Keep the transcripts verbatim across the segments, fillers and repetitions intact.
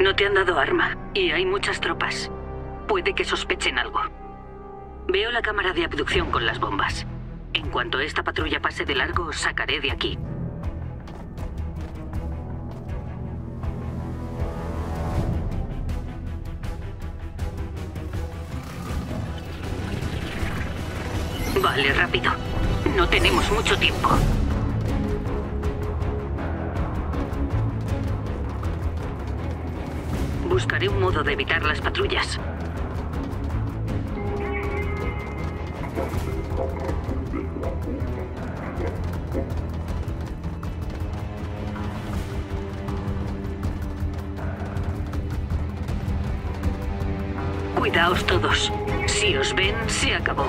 No te han dado arma y hay muchas tropas. Puede que sospechen algo. Veo la cámara de abducción con las bombas. En cuanto esta patrulla pase de largo, os sacaré de aquí. Vale, rápido. No tenemos mucho tiempo. Buscaré un modo de evitar las patrullas. Cuidaos todos. Si os ven, se acabó.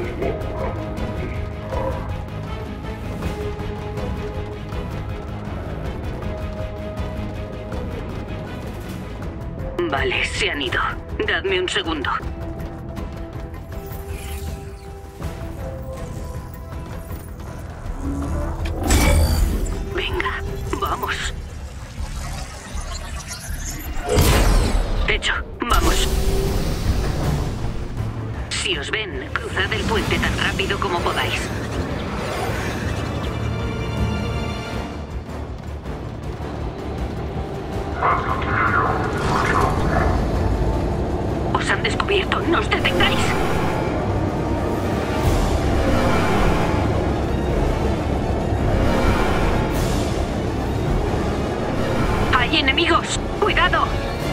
Vale, se han ido. Dadme un segundo. Venga, vamos. Hecho, vamos. Si os ven, cruzad el puente tan rápido como podáis. Os han descubierto, no os detengáis. ¡Hay enemigos! ¡Cuidado!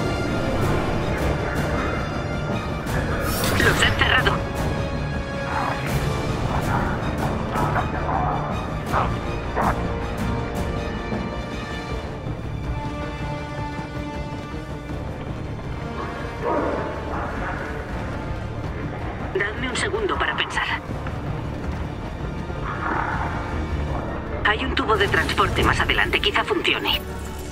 Los he encerrado. Dadme un segundo para pensar. Hay un tubo de transporte más adelante, quizá funcione.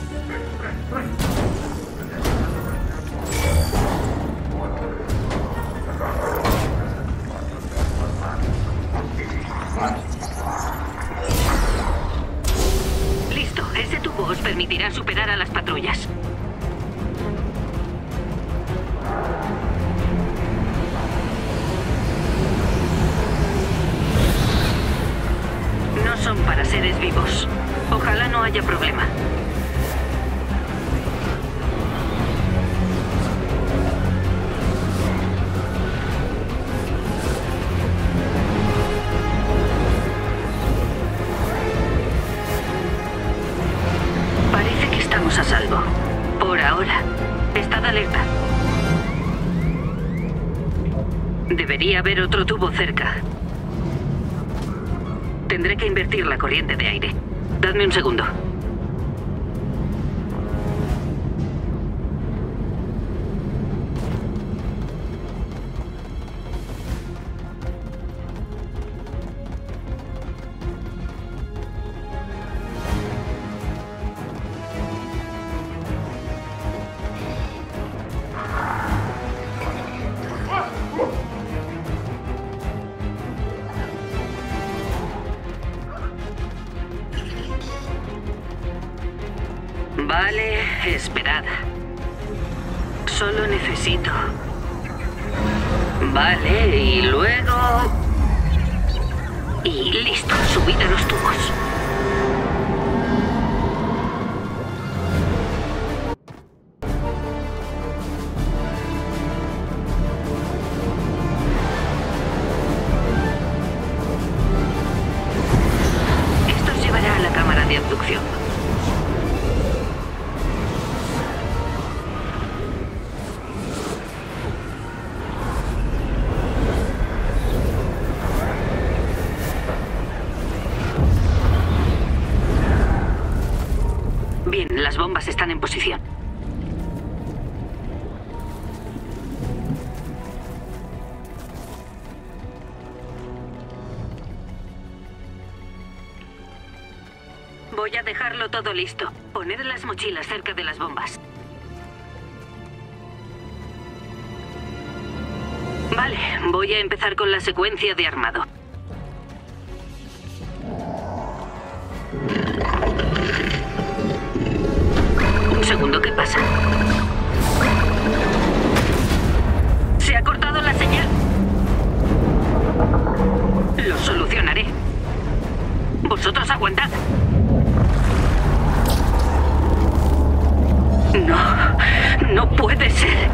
Listo, ese tubo os permitirá superar a las patrullas. No son para seres vivos. Ojalá no haya problema. Parece que estamos a salvo. Por ahora. Estad alerta. Debería haber otro tubo cerca. Tendré que invertir la corriente de aire. Dadme un segundo. Vale, esperad. Solo necesito... Vale, y luego... Y listo, subid a los tubos. Esto os llevará a la cámara de abducción. Bien, las bombas están en posición. Voy a dejarlo todo listo. Poned las mochilas cerca de las bombas. Vale, voy a empezar con la secuencia de armado. Un segundo, ¿qué pasa? Vosotros aguantad. No, no puede ser.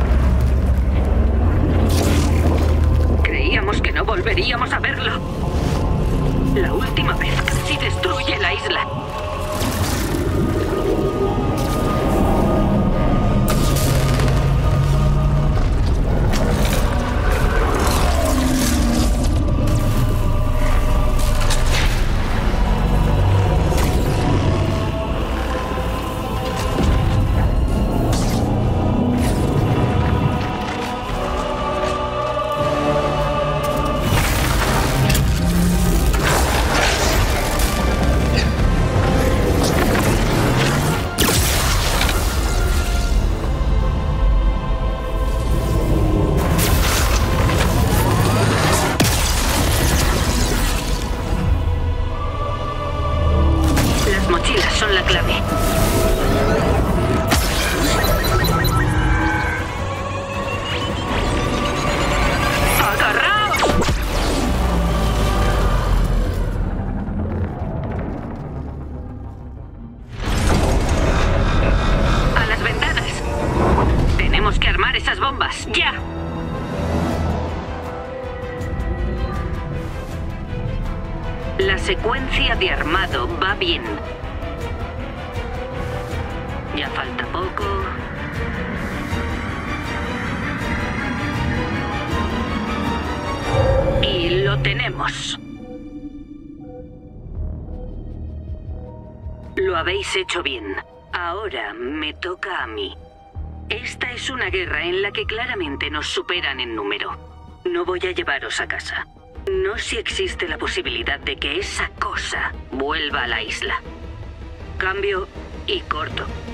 Creíamos que no volveríamos a verlo. La última vez casi destruye la isla. Son la clave. ¡Agarraos! ¡A las ventanas! Tenemos que armar esas bombas, ¡ya! La secuencia de armado va bien. Ya falta poco. Y lo tenemos. Lo habéis hecho bien. Ahora me toca a mí. Esta es una guerra en la que claramente nos superan en número. No voy a llevaros a casa. No si existe la posibilidad de que esa cosa vuelva a la isla. Cambio y corto.